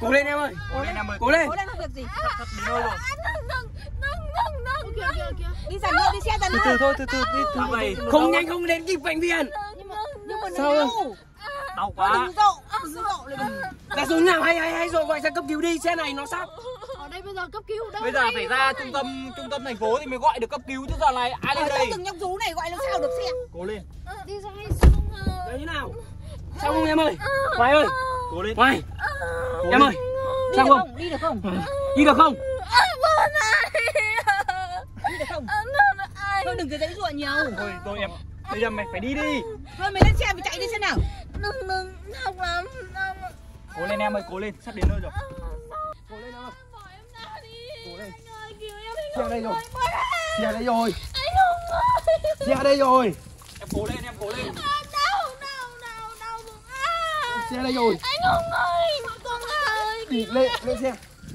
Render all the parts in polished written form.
Cố lên em ơi. Cố lên em ơi. Cố lên. Cố lên không việc gì. Sắp đến nơi rồi. Đi dần nữa, đi xe dần nữa. Từ thôi, từ Sao vậy? Không nhanh không đến kịp bệnh viện. Nhưng mà Sao đau. Đau Đừng quá. dụ dộ lại đừng. Là số nào hay rồi gọi xe cấp cứu đi, xe này nó sắp. Ở đây bây giờ cấp cứu đâu? Bây giờ phải ra trung tâm thành phố thì mới gọi được cấp cứu chứ giờ này ai lên đây? Từng nhóc rú này gọi làm sao được xe. Cố lên. Đi ra hay xuống Đấy như nào? Sao không em ơi? Hoài ơi. Cố lên. Hoài. Em ơi. Sao không? Đi được không? Đi được không? Đi được không? Thôi đừng cứ giãy giụa nhiều. Thôi em. Bây giờ mày phải đi đi. Thôi mày lên xe mày chạy đi xem nào. Đừng học lắm. Cố lên em ơi, cố lên, sắp đến nơi rồi. Cố lên em ơi. Bỏ em ra đi. Cố lên. Anh cứu em đi. Xe đây rồi. Xe đây rồi. Anh không ơi. Xe đây rồi. Em cố lên, em cố lên. Đau bụng à. Xe đây rồi. Anh không ơi. Con ơi. Đi lên xe.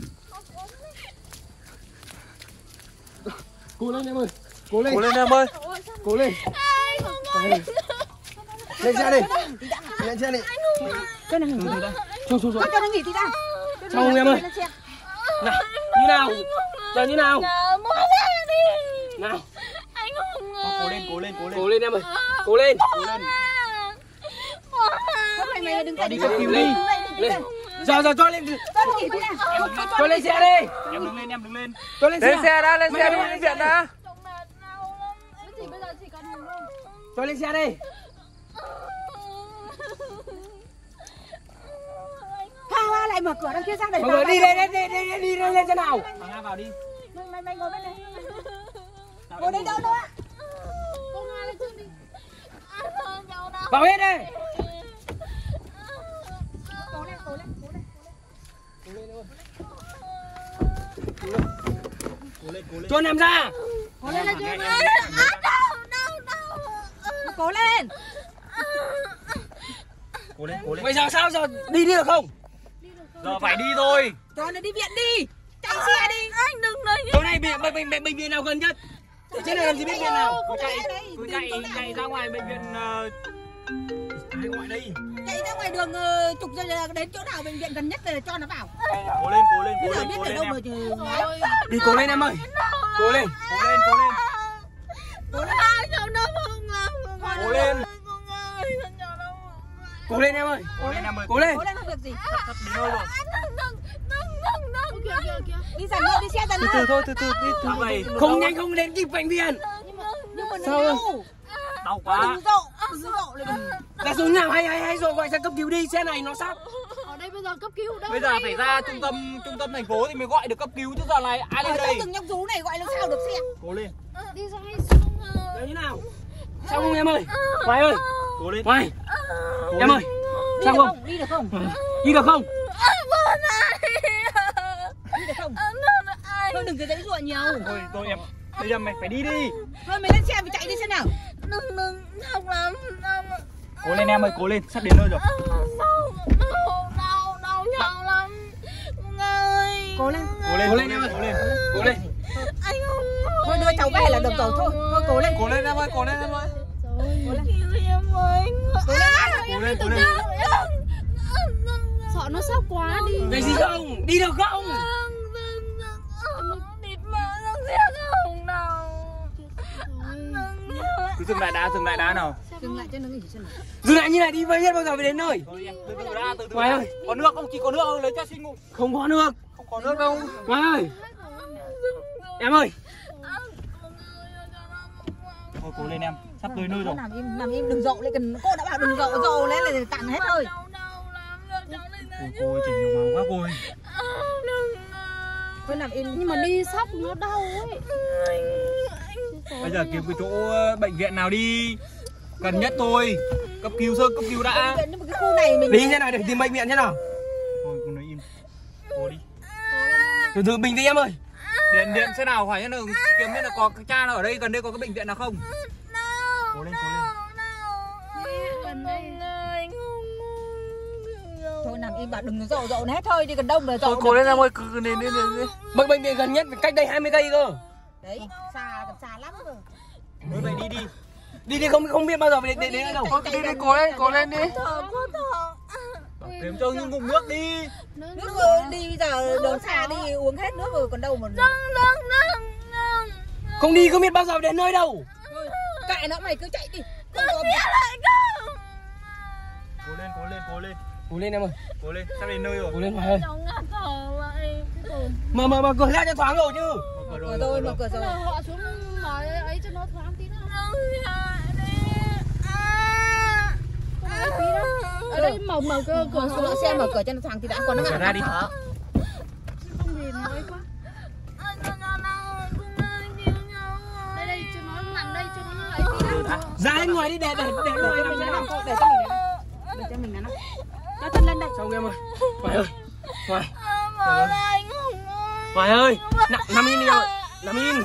Cố lên em ơi. Cố lên. Cố lên em ơi. Cố lên. Anh không ơi. Lên xe đi. Lên xe đi. Cho nó nghỉ tí đã. Xuống. Cho nó nghỉ tí đã. Sao không em ơi? Nào, như nào? Giờ như nào? Bỏ ra đi. Nào. Anh không ơi. Cố lên, cố lên, cố lên. Cố lên em ơi. Cố lên. Cố lên. Mày đừng chạy Đi cấp cứu đi. Lên. Giờ cho lên. Cho nó nghỉ tí đã. Cho lên xe đi. Em đứng lên, em đứng lên. Cho lên xe. Lên xe đã, lên xe đi bệnh viện đã. Trông mệt đau lắm. Cái gì bây giờ chỉ cần hùng không? Cho lên xe đi. Hoa lại mở cửa đằng kia sang đẩy Mọi người đi lên xe nào. Thằng Nga vào đi. Mày ngồi bên này. Ngồi đây đâu ạ? Con Nga lên trước đi. Vào hết đi. Cố lên. Cho nằm ra. Cố lên lên chưa? Cố lên. Cố lên, cố lên. Bây giờ sao giờ đi được không? Giờ phải đi thôi. Cho nó đi viện đi. Chạy xe đi. Anh đừng lấy. Chỗ này bệnh viện nào gần nhất? Trên này làm gì biết viện nào? Cứ chạy ra ngoài bệnh viện ai gọi đây? Chạy ra ngoài đường chục giờ đến chỗ nào bệnh viện gần nhất là cho nó vào. Cố lên, cố lên, Bây cố giờ lên, biết cố ở lên đâu em. mà chứ. Đi cố lên em ơi. Cố lên. Cố lên, cố lên. Cố lên. Cháu đâu không làm. Cố lên. Con ơi, cháu đâu. Cố lên em ơi. Cố lên em ơi. Cố lên. Cố lên không việc gì. Sắp đến nơi rồi. Kìa. Đi dần nữa, đi xe dần nữa. Từ thôi, Sao vậy? Không nhanh không đến kịp bệnh viện. Nhưng mà Sao đau. Đau quá. Đừng dộ lại đừng. Là số nào hay rồi gọi xe cấp cứu đi, xe này nó sắp. Ở đây bây giờ cấp cứu đâu? Bây giờ phải ra trung tâm thành phố thì mới gọi được cấp cứu chứ giờ này ai lên đây? Từng nhóc rú này gọi làm sao được xe. Cố lên. Đi ra hay xuống. Đấy như nào? Sao không em ơi? Hoài ơi. Cố lên. Hoài. Cố Em lên. ơi. Sao không? Đi được không? Đi được không? Đi được không? Thôi đừng cứ giãy giụa nhiều. Thôi em. Bây giờ mày phải đi đi. Thôi mày lên xe mày chạy đi xem nào. Đừng học lắm. Cố lên em ơi, cố lên, sắp đến nơi rồi. Đau nhau lắm. Con ơi. Cố lên. Cố lên em ơi, cố lên. Cố lên. Anh không. Thôi đưa cháu về là được rồi thôi. Thôi cố lên. Cố lên em ơi, cố lên em ơi. Cố lên. Em ơi. Cố lên, cố lên. Sợ nó sốc quá đi. Về gì không? Đi được không? Địt mỡ răng xe không nào. Cứ dừng lại đã nào. Dừng lại cho nó nghỉ xem nào. Dừng lại như này đi với hết bao giờ mới đến nơi? Thôi em, từ từ đã, từ từ. Hoài ơi. Có nước không? Chỉ có nước không? Lấy cho sinh ngủ. Không có nước. Không có nước đâu. Hoài ơi. Em ơi. Thôi cố lên em, sắp tới nơi rồi. Nằm im đừng dộ lại cần cô đã bảo đừng dộ lên là cạn hết thôi. Cô ơi, chảy nhiều máu quá cô ơi. Thôi nằm im. Nhưng mà đi sóc nó đau ấy. Bây giờ kiếm cái chỗ bệnh viện nào đi. Gần nhất thôi. Cấp cứu sơ cấp cứu đã. Nhưng mà cái khu này mình Đi thế nào để tìm bệnh viện thế nào? Thôi cứ nói im. Cô đi. Từ từ bình tĩnh em ơi. Điện xe nào hỏi là kiếm biết là có cái cha nào ở đây gần đây có cái bệnh viện nào không? Cố lên, cố lên. thôi nằm im bảo đừng dộ hết thôi đi gần đông rồi dộ. Thôi cố lên em ơi, cứ đến. Bệnh viện gần nhất cách đây 20 cây cơ. Đấy, xa lắm rồi. Thôi vậy đi. Đi không biết bao giờ đến đâu. Cố lên đi. Thở, cô thở. Kiếm cho những ngụm nước đi. Nước rồi đi bây giờ đường xa đi uống hết nước rồi còn đâu mà. Không đi không biết bao giờ đến nơi đâu. Thôi, kệ nó mày cứ chạy đi. Con biết lại không? Cố lên, cố lên, cố lên. Cố lên em ơi. Cố lên, sắp đến nơi rồi. Cố lên Hoài ơi. Cháu ngạt thở vậy. Mở cửa ra cho thoáng rồi chứ. Mở cửa Mở rồi. rồi, mở cửa rồi. Họ xuống mở ấy cho nó thoáng tí nữa. Ở đây mở cửa Xuống xe mở cửa cho nó thoáng thì đã còn nó Trở ra đi. thở. không gì nó ấy quá. Đây cho nó nằm đây cho nó ấy tí nữa. Ra bên ngoài đi để Để cho mình nè. Để cho mình nè nó. Cho chân lên đây. Xong em ơi. Hoài ơi. Hoài. Hoài ơi. Nằm im đi em ơi. Nằm im.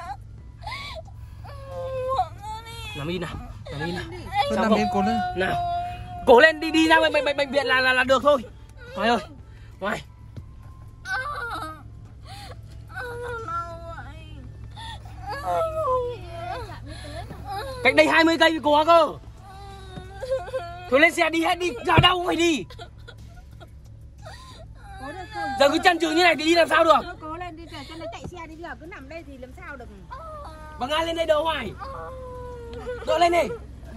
Nằm im nào. Nằm im nào. Thôi nằm im, cố lên. Nào. Cố lên đi ra bệnh viện là được thôi. Hoài ơi. Hoài. Cách đây 20 cây có cơ. Thôi lên xe đi hết đi, giờ đâu cũng phải đi. Giờ cứ chăn chừ như này thì đi làm sao được. Cố lên đi cho nó chạy xe đi, giờ cứ nằm đây thì làm sao được. Bằng ai lên đây đâu Hoài. Đỡ lên đi.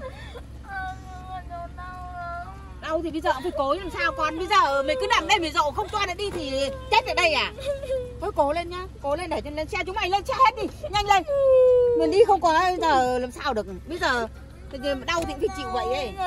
Đau thì bây giờ cũng phải cố làm sao con. Bây giờ mày cứ nằm đây mày dậu không cho nó đi thì chết ở đây à. Thôi cố lên nhá. Cố lên để cho lên xe, chúng mày lên xe hết đi. Nhanh lên. Mình đi không có giờ làm sao được. Bây giờ đau thì phải chịu vậy ấy.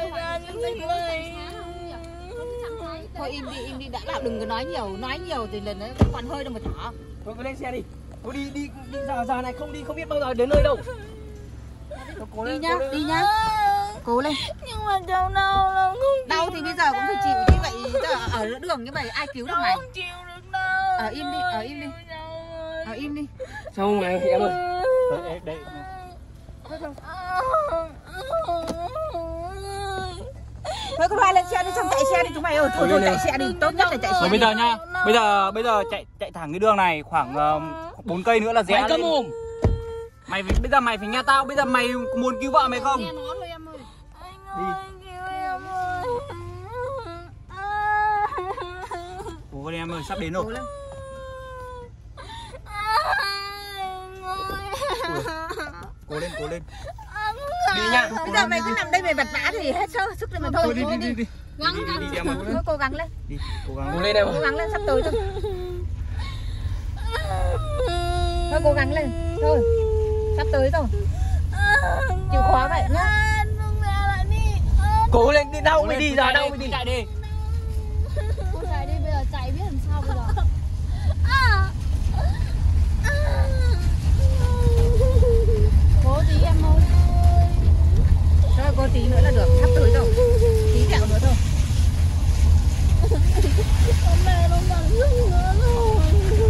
Thôi im đi đã bảo đừng có nói nhiều thì lần đấy còn hơi đâu mà thở. Thôi cứ lên xe đi. Thôi đi giờ này không đi không biết bao giờ đến nơi đâu. Cố Đi lên, nhá, đi nhá. Cố lên. Nhưng mà cháu đau lắm. Đau thì bây giờ cũng phải chịu như vậy. Giờ ở đường như vậy ai cứu được mày. Không chịu được đâu. Ở im đi, ở im đi. Sao không mày em ơi. Đây. Thôi con Hoài lên xe đi, xong chạy xe đi chúng mày ơi. Thôi chạy xe đi, tốt nhất là chạy xe. Rồi bây giờ nha. Bây giờ chạy thẳng cái đường này khoảng 4 cây nữa là rẽ Mày câm lên. mồm. Bây giờ mày phải nghe tao, bây giờ mày muốn cứu vợ mày không? Nghe nó thôi em ơi. Đi. Cứu em ơi. Cố lên em ơi, sắp đến rồi. Cố lên. Đi nha. Bây giờ mày cứ nằm đây mày vật vã thì hết sức rồi mà thôi. Thôi đi. Gắng Đi em ơi. Thôi cố gắng lên. Đi, cố gắng. Cố lên em ơi. Cố gắng lên sắp tới thôi. Thôi cố gắng lên. Thôi. Sắp tới rồi. Chịu khó vậy nhá. Cố lên đi đâu mày đi giờ đâu mày đi. Chạy đi. Con chạy đi bây giờ chạy biết làm sao bây giờ. Cố tí em ơi. Thôi cố tí nữa là được, sắp tới rồi. Tí kẹo nữa thôi. Con mẹ nó bằng sức nữa rồi.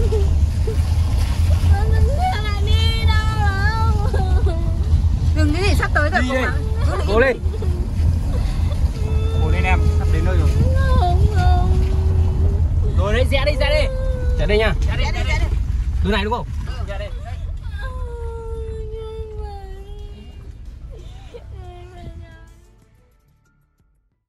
Đừng nghe lại đi đâu. Đừng cái gì sắp tới rồi. Đi đây. Cố lên. Cố lên em, sắp đến nơi rồi. Rồi đấy, rẽ đi. Chạy đây nha. Chạy đi. Đường này đúng không? Chạy đi.